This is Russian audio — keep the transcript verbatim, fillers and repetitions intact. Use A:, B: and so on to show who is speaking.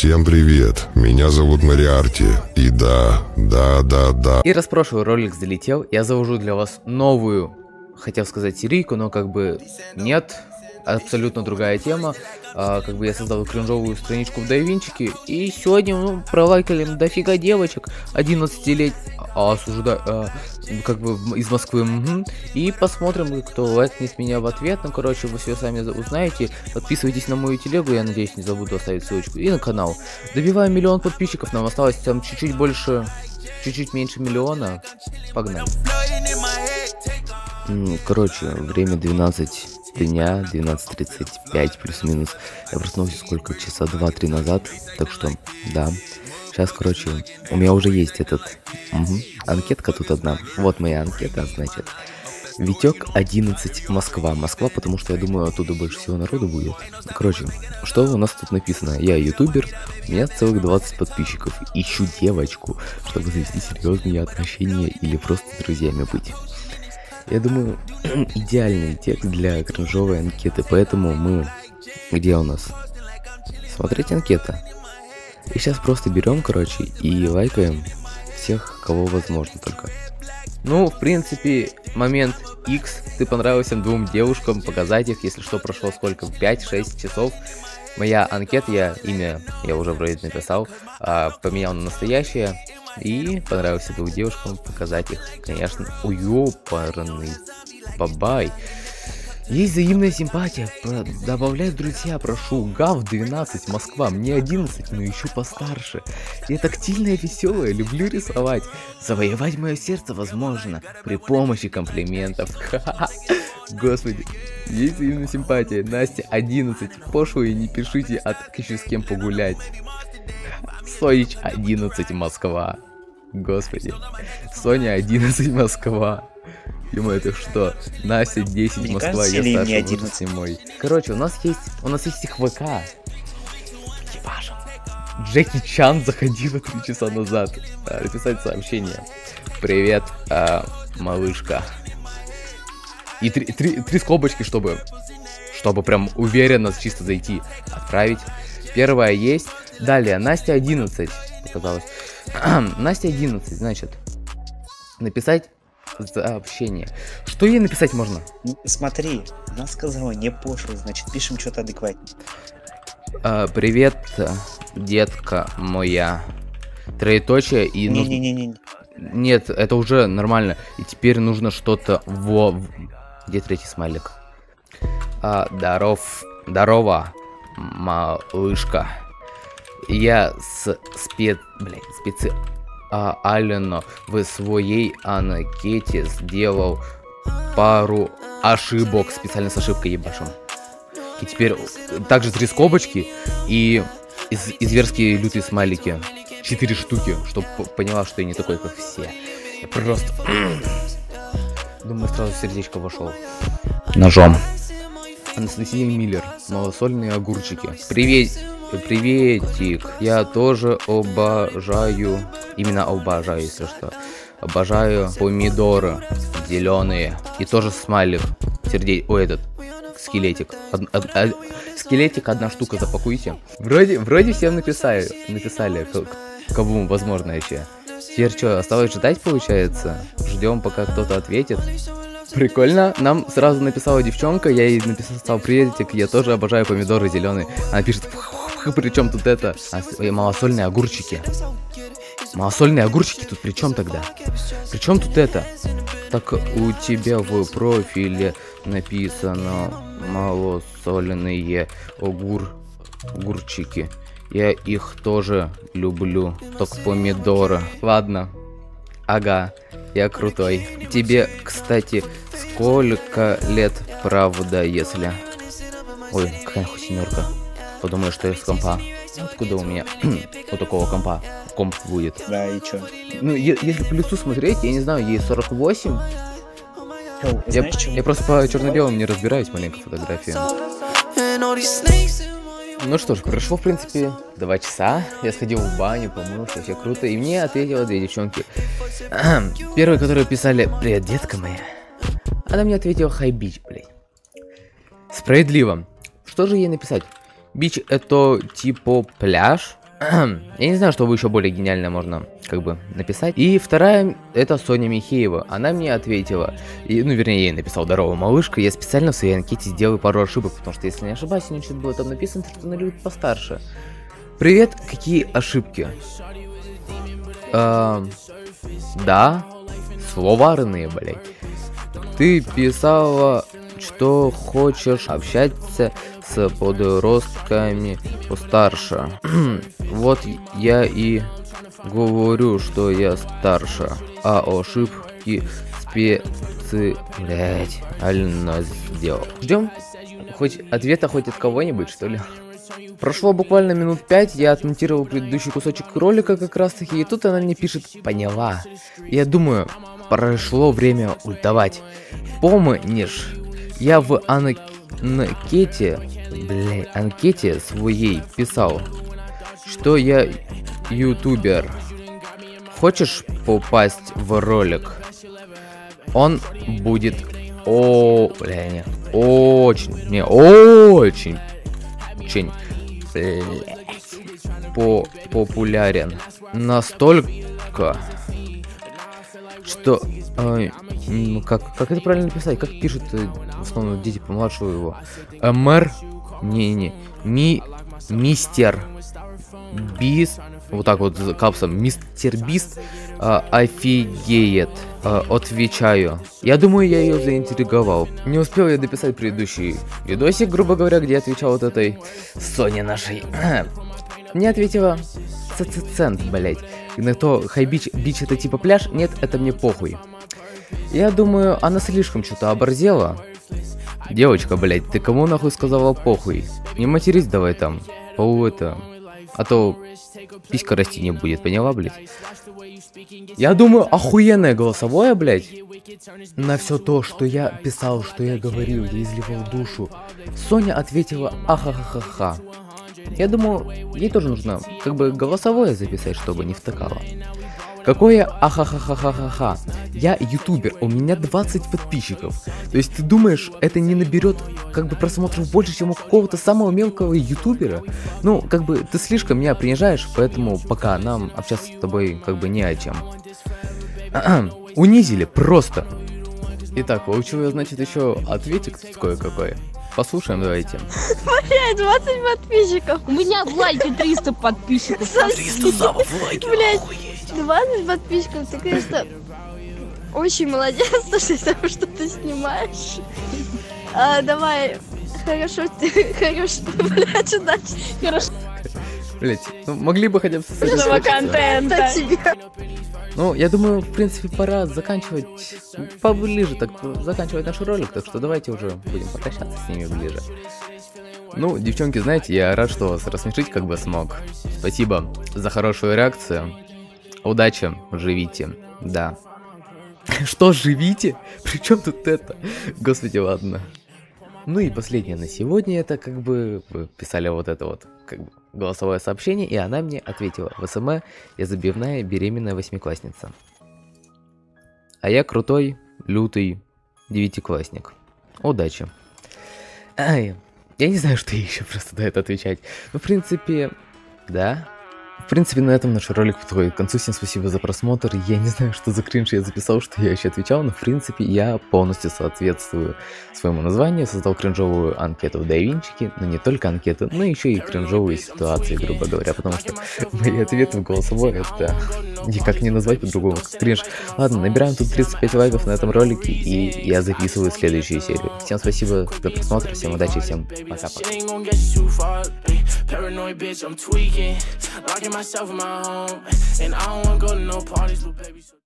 A: Всем привет, меня зовут Мариарти, и да, да, да, да.
B: И раз прошлый ролик залетел, я завожу для вас новую, хотел сказать, серийку, но как бы нет, абсолютно другая тема. А, как бы я создал кринжовую страничку в Дайвинчике, и сегодня ну, пролайкали дофига девочек, одиннадцати лет, а, осуждаю, а, как бы из Москвы, угу. И посмотрим, кто лайкнет меня в ответ. Ну, короче, вы все сами узнаете. Подписывайтесь на мою телегу, я надеюсь, не забуду оставить ссылочку, и на канал. Добиваем миллион подписчиков, нам осталось там чуть-чуть больше, чуть-чуть меньше миллиона. Погнали. Короче, время двенадцать дня, двенадцать тридцать пять плюс-минус. Я проснулся сколько, часа два-три назад, так что, да. Сейчас, короче, у меня уже есть этот, угу, анкетка тут одна. Вот моя анкета, значит. Витек одиннадцать, Москва. Москва, потому что я думаю, оттуда больше всего народу будет. Короче, что у нас тут написано? Я ютубер, у меня целых двадцать подписчиков. Ищу девочку, чтобы завести серьезные отношения или просто друзьями быть. Я думаю, идеальный текст для кринжовой анкеты, поэтому мы... Где у нас? Смотреть анкета. И сейчас просто берем, короче, и лайкаем всех, кого возможно только. Ну, в принципе, момент X, ты понравился двум девушкам, показать их, если что, прошло сколько, пять-шесть часов. Моя анкета, я имя, я уже вроде написал, а, поменял на настоящее. И понравился двум девушкам, показать их, конечно, уёпарный бабай. Есть взаимная симпатия, добавляй в друзья, прошу, гав двенадцать, Москва, мне одиннадцать, но еще постарше. Я тактильная, веселая, люблю рисовать, завоевать мое сердце возможно при помощи комплиментов. Господи, есть взаимная симпатия, Настя одиннадцать, пошлые не пишите, а так еще с кем погулять. Сонич одиннадцать, Москва. Господи. Соня одиннадцать, Москва. Ему это что? Настя десять, Москва, я старше, одиннадцать мой. Короче, у нас есть, у нас есть их ВК. Ебашим. Джеки Чан заходила три часа назад. А, написать сообщение. Привет, а, малышка. И три, три, три скобочки, чтобы, чтобы прям уверенно чисто зайти. Отправить. Первая есть. Далее, Настя одиннадцать, показалось. Настя одиннадцать, значит, написать сообщение. Что ей написать можно?
C: Смотри, она сказала не пошло, значит, пишем что-то адекватнее. А,
B: привет, детка моя. Троеточие и...
C: Не-не-не-не.
B: Ну... Нет, это уже нормально. И теперь нужно что-то во... Где третий смайлик? А, здоров... Здорово, малышка. Я с спец... Блядь, специ... А, Алено в своей анкете сделал пару ошибок. Специально с ошибкой ебашим. И теперь также три скобочки и из изверские лютые смайлики. Четыре штуки, чтобы поняла, что я не такой, как все. Я просто... Думаю, сразу в сердечко вошел. Ножом. Анастасия Миллер. Малосольные огурчики. Привет... Приветик, я тоже обожаю, именно обожаю, если что, обожаю помидоры зеленые и тоже смайлик, сердей, ой, этот, скелетик, од, од, од, скелетик одна штука запакуйте. Вроде, вроде всем написали, написали, кому возможно еще. Теперь что, осталось ждать получается, ждем пока кто-то ответит. Прикольно, нам сразу написала девчонка, я ей написал приветик, я тоже обожаю помидоры зеленые. Она пишет, причем тут это, а, малосольные огурчики. Малосольные огурчики тут при чем тогда? Причем тут это? Так у тебя в профиле написано малосольные огур... огурчики. Я их тоже люблю, только помидоры. Ладно. Ага, я крутой. Тебе, кстати, сколько лет, правда, если... Ой, какая нахуй семерка. Подумаю, что я с компа. Откуда у меня у такого компа комп будет?
C: Да, и чё?
B: Ну, если по лицу смотреть, я не знаю, ей сорок восемь.
C: Чё,
B: я,
C: знаешь,
B: я просто по черно-белому не разбираюсь маленько фотографии. Ну что ж, прошло в принципе два часа, я сходил в баню, помылся, все круто, и мне ответила две девчонки. Первые, которые писали «Привет, детка моя», она мне ответила «Хай, бич, блядь». Справедливо. Что же ей написать? Бич это типа пляж, Я не знаю, что еще более гениальное можно как бы написать. И вторая, это Соня Михеева. Она мне ответила. И, ну, вернее, я ей написал: здорово, малышка. Я специально в своей анкете сделаю пару ошибок, потому что, если не ошибаюсь, у нее что-то было там написано, что она любит постарше. Привет, какие ошибки? А, да, словарные, блядь. Ты писала, что хочешь общаться с подростками постарше. Вот я и говорю, что я старше, а ошибки специально сделал. Ждем хоть ответа хоть от кого-нибудь, что ли? Прошло буквально минут пять, я отмонтировал предыдущий кусочек ролика как раз таки, и тут она мне пишет: поняла. Я думаю, прошло время ультовать. Помнишь, я в анкете, бля, анкете своей писал, что я ютубер. Хочешь попасть в ролик? Он будет о, бля, не, очень, не, очень, очень, блядь, по популярен. Настолько, что э, как, как это правильно написать? Как пишут э, в основном дети помладшего его? Мэр, не не, ми, мистер Бист, вот так вот капсом, мистер Бист э, офигеет. Э, отвечаю. Я думаю, я ее заинтриговал. Не успел я дописать предыдущий видосик, грубо говоря, где я отвечал вот этой Соне нашей. Мне ответила цент, блять. На то, хайбич, бич это типа пляж? Нет, это мне похуй. Я думаю, она слишком что-то оборзела. Девочка, блять, ты кому нахуй сказала похуй? Не матерись давай там. По это. А то писька расти не будет, поняла, блять? Я думаю, охуенное голосовое, блять. На все то, что я писал, что я говорил, я изливал душу. Соня ответила: ахахахаха. Я думаю, ей тоже нужно как бы голосовое записать, чтобы не втыкало. Какое ахахахахаха. Я ютубер, у меня двадцать подписчиков. То есть ты думаешь, это не наберет как бы просмотров больше, чем у какого-то самого мелкого ютубера? Ну, как бы ты слишком меня принижаешь, поэтому пока нам общаться с тобой как бы не о чем. Унизили просто. Итак, получил я, значит, еще ответик тут кое-какой. Послушаем, давайте.
D: Блять, двадцать подписчиков.
E: У меня в лайке триста подписчиков.
B: триста сабов в лайке.
D: Блять, двадцать подписчиков. Ты, конечно, очень молодец, что ты там что-то снимаешь. А, давай, хорошо, ты, хорошо, блять, удачи. Хорошо.
B: Блять, ну могли бы хотя бы сосредоточиться.
D: контента тебе.
B: Ну, я думаю, в принципе, пора заканчивать поближе, так заканчивать наш ролик, так что давайте уже будем прощаться с ними ближе. Ну, девчонки, знаете, я рад, что вас рассмешить как бы смог. Спасибо за хорошую реакцию. Удачи, живите, да. Что, живите? Причем тут это? Господи, ладно. Ну и последнее на сегодня, это как бы вы писали вот это вот как бы голосовое сообщение, и она мне ответила: в СМ я забивная беременная восьмиклассница. А я крутой, лютый девятиклассник. Удачи. Ай, я не знаю, что еще просто на это отвечать. Ну, в принципе, да. В принципе, на этом наш ролик подходит к концу. Всем спасибо за просмотр. Я не знаю, что за кринж я записал, что я еще отвечал, но в принципе я полностью соответствую своему названию. Создал кринжовую анкету в DaVinci, но не только анкету, но еще и кринжовые ситуации, грубо говоря, потому что мои ответы в голосовой это никак не назвать по-другому, как кринж. Ладно, набираем тут тридцать пять лайков на этом ролике, и я записываю следующую серию. Всем спасибо за просмотр, всем удачи, всем пока-пока. Myself in my home, and I don't wanna go to no parties with baby.